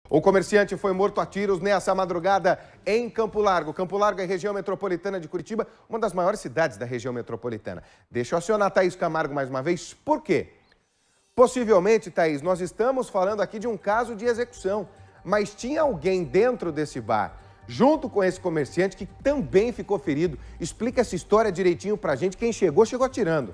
O comerciante foi morto a tiros nessa madrugada em Campo Largo. Campo Largo é região metropolitana de Curitiba, uma das maiores cidades da região metropolitana. Deixa eu acionar a Thaís Camargo mais uma vez. Por quê? Possivelmente, Thaís, nós estamos falando aqui de um caso de execução, mas tinha alguém dentro desse bar, junto com esse comerciante, que também ficou ferido. Explica essa história direitinho pra gente. Quem chegou, chegou atirando.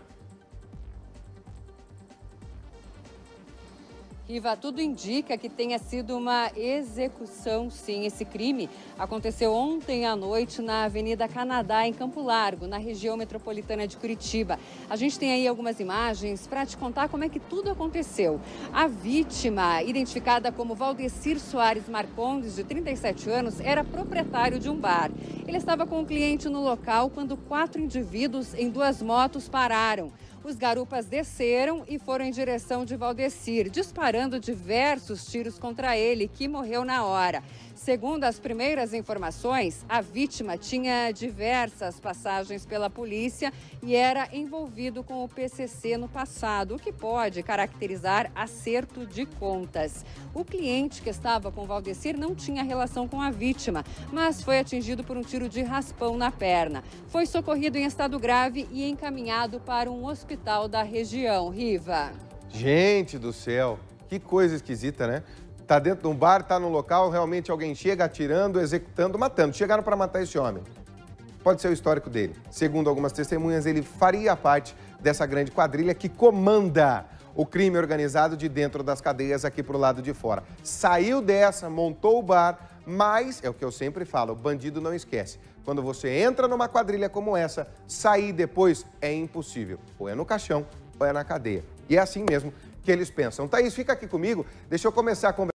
Riva, tudo indica que tenha sido uma execução, sim. Esse crime aconteceu ontem à noite na Avenida Canadá, em Campo Largo, na região metropolitana de Curitiba. A gente tem aí algumas imagens para te contar como é que tudo aconteceu. A vítima, identificada como Valdecir Soares Marcondes, de 37 anos, era proprietário de um bar. Ele estava com um cliente no local quando 4 indivíduos em 2 motos pararam. Os garupas desceram e foram em direção de Valdecir, disparando diversos tiros contra ele, que morreu na hora. Segundo as primeiras informações, a vítima tinha diversas passagens pela polícia e era envolvido com o PCC no passado, o que pode caracterizar acerto de contas. O cliente que estava com Valdecir não tinha relação com a vítima, mas foi atingido por um tiro de raspão na perna. Foi socorrido em estado grave e encaminhado para um hospital da região. Riva. Gente do céu, que coisa esquisita, né? Tá dentro de um bar, tá no local, realmente alguém chega atirando, executando, matando. Chegaram para matar esse homem. Pode ser o histórico dele. Segundo algumas testemunhas, ele faria parte dessa grande quadrilha que comanda o crime organizado de dentro das cadeias aqui pro lado de fora. Saiu dessa, montou o bar, mas, é o que eu sempre falo, o bandido não esquece. Quando você entra numa quadrilha como essa, sair depois é impossível. Ou é no caixão, ou é na cadeia. E é assim mesmo que eles pensam. Thaís, fica aqui comigo, deixa eu começar a conversar.